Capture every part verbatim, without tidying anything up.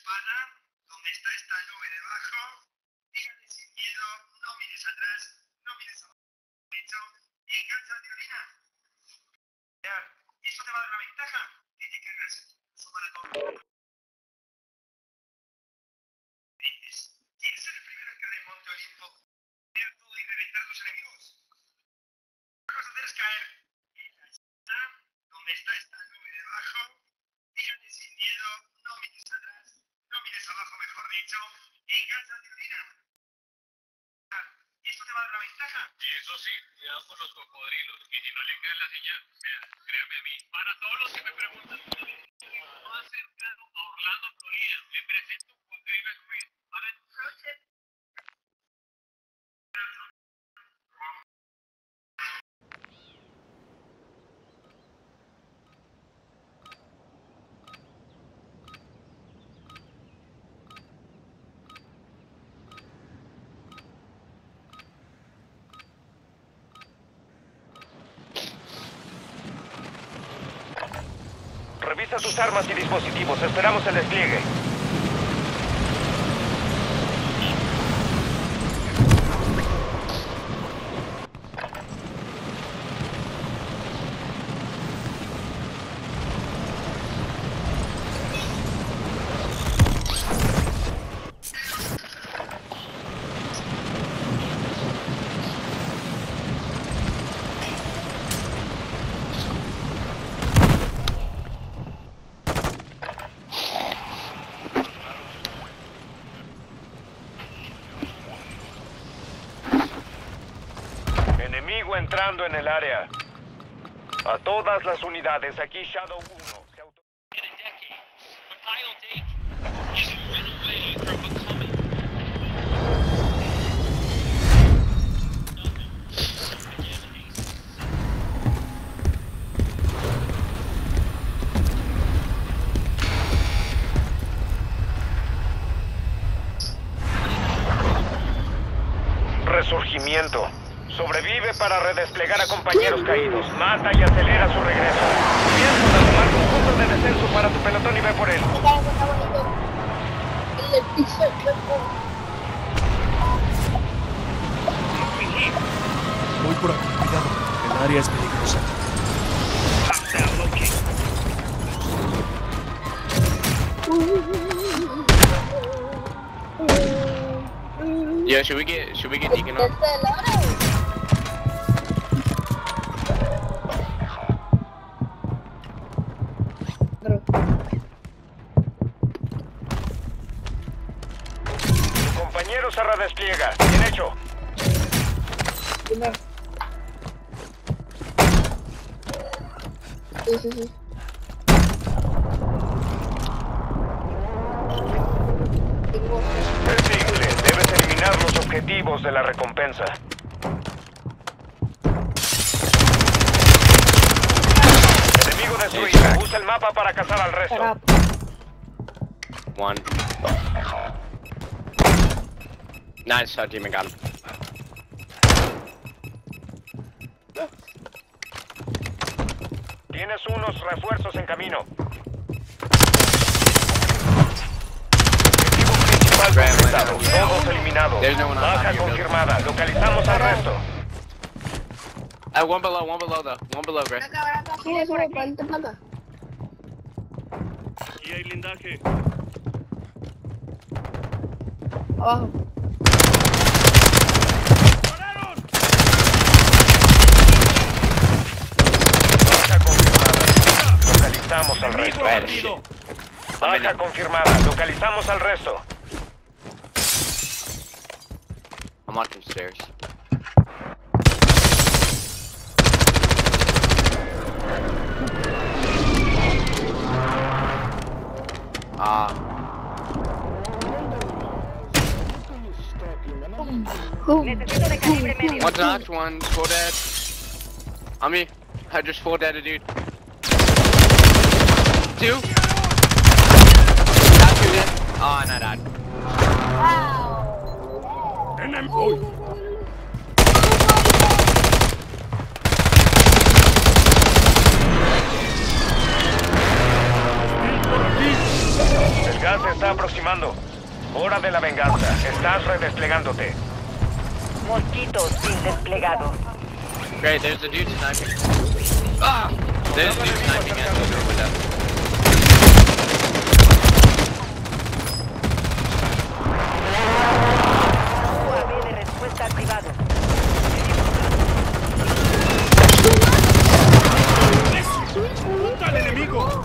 pana, ¿dónde está esta nube debajo? Dígale sin miedo, no mires atrás, no mires abajo, y engancha la tirolina. ¿Y esto te va a dar una ventaja? Que te cagas. Eso para todo. Dices, ¿quieres ser el primero en caer en Monte Olimpo? Ver todo y reventar a tus enemigos. Lo que vas a hacer es caer en la esquina, donde está esta nube debajo. Dígale sin miedo, no mires atrás, no mires abajo, mejor dicho, y engancha la tirolina. ¿Y esto te va a dar una ventaja? Y eso sí, cuidado con los cocodrilos. Y si no le crees la señal, vea, créame a mí. Para todos los que me preguntan, más cercano a Orlando, Florida, le presento Juan David Ruiz. Para el proceso. Revisa tus armas y dispositivos. Esperamos el despliegue. Enemigo entrando en el área. A todas las unidades, aquí Shadow uno. Se auto... Resurgimiento. Sobrevive para redesplegar a compañeros caídos. Mata y acelera su regreso. Comienza a tomar un punto de descenso para tu pelotón y ve por él. Voy por aquí, cuidado. El área es peligrosa. Yo, should we get should we get Deacon on? Tu compañero se redespliega. Bien hecho. Sí, sí, sí. Persigue. Debes eliminar los objetivos de la recompensa. Enemigo destruido. Usa el mapa para cazar al resto. One. Nice shot, Jimmy got him. Tienes unos refuerzos en camino. Objetivo principal completado. Todos eliminados. There's no one on top Baja of your building. confirmada. Localizamos al resto. Uh, one below, one below though. One below, Gray. Sube, sube, ponte para acá. Aquí hay blindaje. Abajo. Baja confirmada. Localizamos al resto. Bad shit. Baja confirmada. Localizamos al resto. I'm watching stairs. Ah. One's knocked, one's full dead. On me. I just full dead a dude. Two. Not two dead. Oh, not dead. El gas está aproximando. Hora de la venganza. Estás redesplegándote. Mosquito sin desplegado. Great, there's a dude sniping. Ah! There's a dude sniping at the window. U A V de respuesta activado. ¡Punta al enemigo!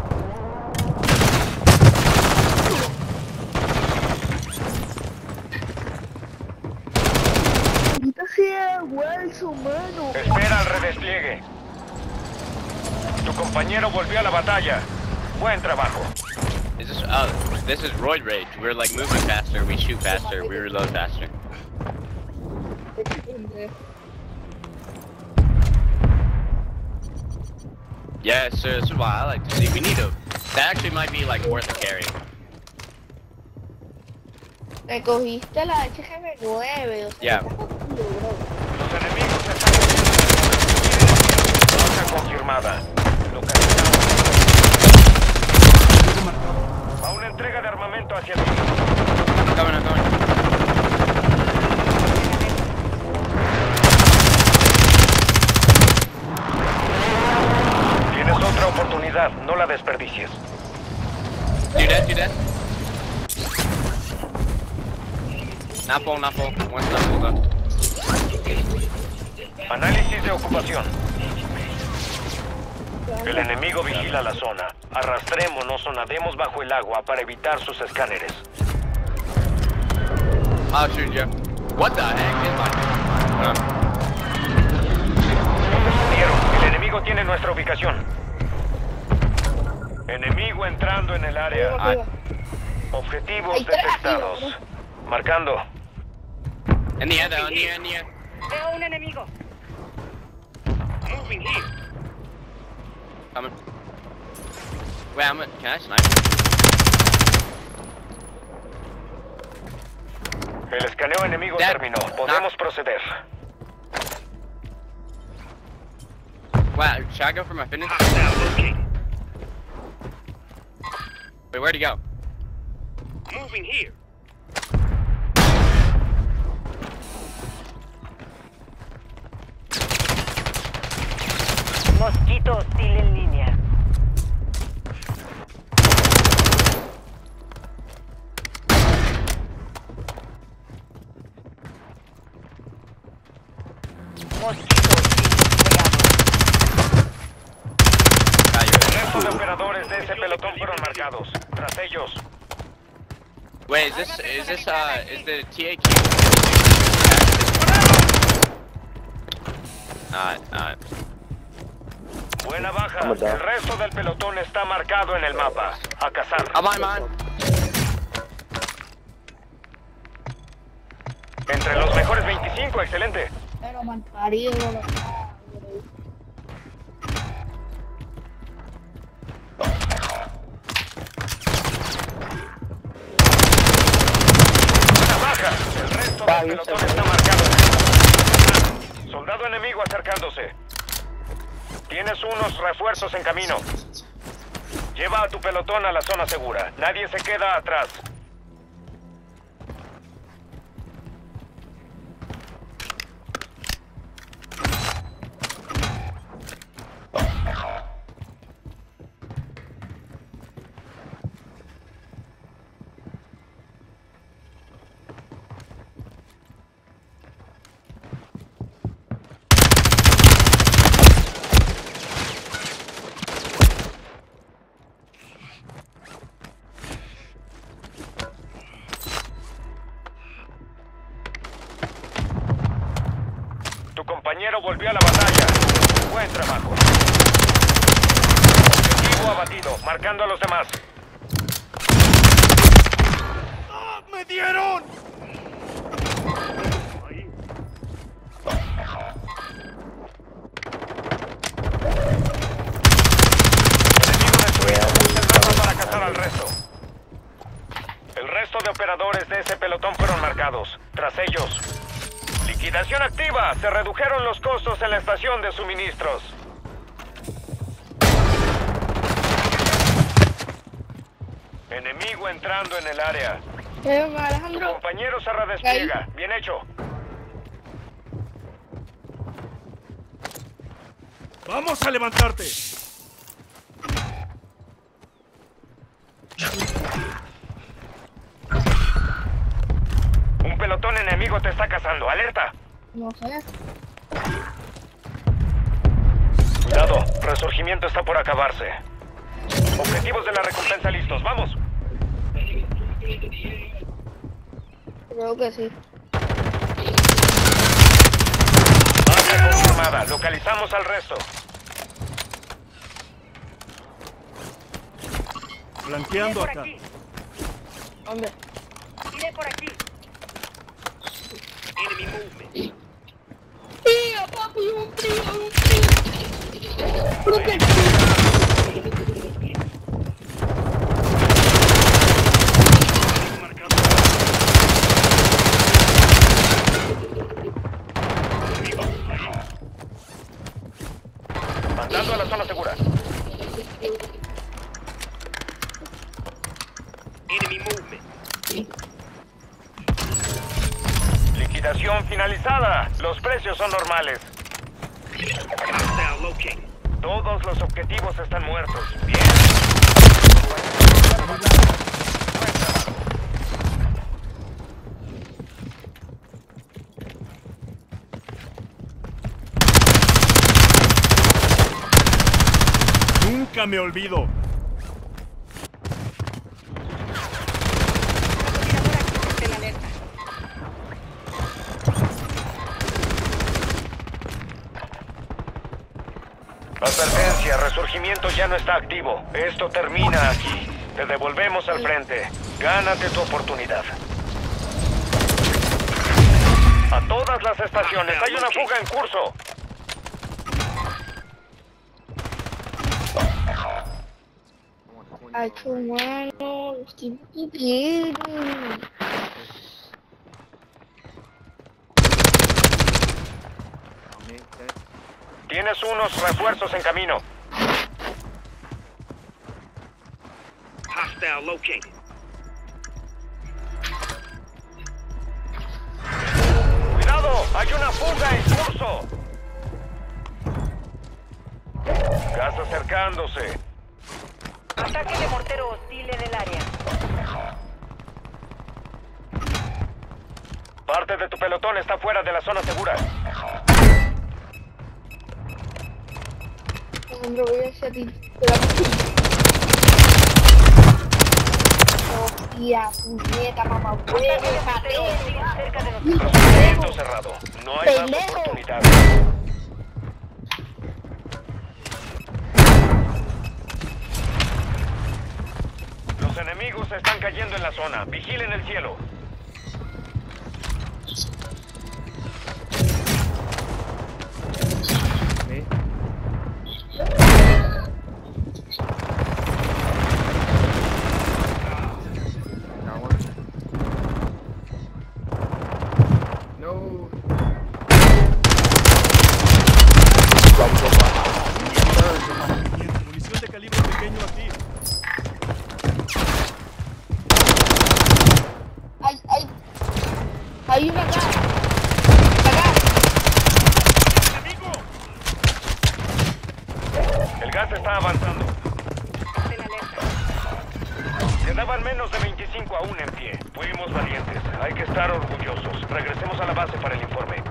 Maldita sea, Wilson, mano. Espera al redespliegue. Tu compañero volvió a la batalla. Buen trabajo. Is this, oh, this is Roid Rage. We're like moving faster, we shoot faster, we reload faster. Yeah, so this is why I like to see. We need to. That actually might be like worth a carry. Me cogiste la H G M nueve, o sea, Yeah. estás jodido, bro. Los enemigos están moviendo. Baja confirmada. Localizamos. A una entrega de armamento hacia ti. I'm coming, I'm coming. Tienes otra oportunidad. No la desperdicies. Do that, do that. Not full, not full. One's not full though. Análisis de ocupación. El enemigo vigila la zona. Arrastrémonos o nademos bajo el agua para evitar sus escáneres. I'll shoot you. What the heck is my... Uh, Nos descubrieron. El enemigo tiene nuestra ubicación. Enemigo entrando en el área. Arriba, arriba. Objetivos Hay tres detectados. arriba, Marcando. in the end, uh, in the end, in the end. Veo un enemigo. Moving here. Coming. Wait, I'm. Can I snipe? El escaneo enemigo Dead. terminó. Podemos proceder. Wow, should I go for my fitness? Hostile located. Wait, where'd he go? Moving here. Mosquito hostil en línea. Mosquito hostil desplegado. Ah, El you're resto de operadores de ese pelotón fueron marcados. Tras ellos. Wait, is this is this uh is the T A Q? Not, not. Buena baja. El resto del pelotón está marcado en el mapa. A cazar. I'm on mine. Entre los mejores veinticinco. Excelente. Pero mal parido, bro. Buena baja. El resto del pelotón está marcado en el mapa. Soldado enemigo acercándose. Tienes unos refuerzos en camino. Lleva a tu pelotón a la zona segura. Nadie se queda atrás. Tu compañero volvió a la batalla. Buen trabajo. Objetivo abatido, marcando a los demás. ¡Ah, ¡me dieron! Enemigo destruido. Usa el mapa para cazar al resto. El resto de operadores de ese pelotón fueron marcados. Tras ellos. Liquidación activa. Se redujeron los costos en la estación de suministros. Enemigo entrando en el área. Eh, Tu Alejandro. compañero se redespliega. Bien hecho. ¡Vamos a levantarte! Un pelotón enemigo te está cazando. ¡Alerta! No sé. Cuidado, resurgimiento está por acabarse. Objetivos de la recompensa listos. ¡Vamos! Creo que sí. Baja confirmada. Localizamos al resto. Blanqueando por acá. aquí. ¿Dónde? Iré por aquí. ¡Tío, papi! ¡Un tío! ¡Un tío! ¿Pero qué? Mandando a la zona segura. Liquidación finalizada. Los precios son normales. Todos los objetivos están muertos. Bien. Nunca me olvido. Mira por aquí, en alerta. Advertencia, resurgimiento ya no está activo. Esto termina aquí. Te devolvemos al frente. Gánate tu oportunidad. A todas las estaciones, hay una fuga en curso. Ay, qué bueno. Estoy bien. Tienes unos refuerzos en camino. ¡Cuidado! ¡Hay una fuga en curso! Gas acercándose. Ataque de mortero hostil en el área. Parte de tu pelotón está fuera de la zona segura. Alejandro, voy hacia ti. Pero aquí. Hostia, puñeta, mamá. Ataque de mortero hostil cerca de nosotros. Resurgimiento cerrado. No hay más Pendejo. oportunidades. Los enemigos están cayendo en la zona. Vigilen el cielo. Munición de calibre pequeño aquí. Ay, ay. Hay una acá. Acá. El gas está avanzando. En alerta. Quedaban menos de veinticinco aún en pie. Fuimos valientes. Hay que estar orgullosos. Regresemos a la base para el informe.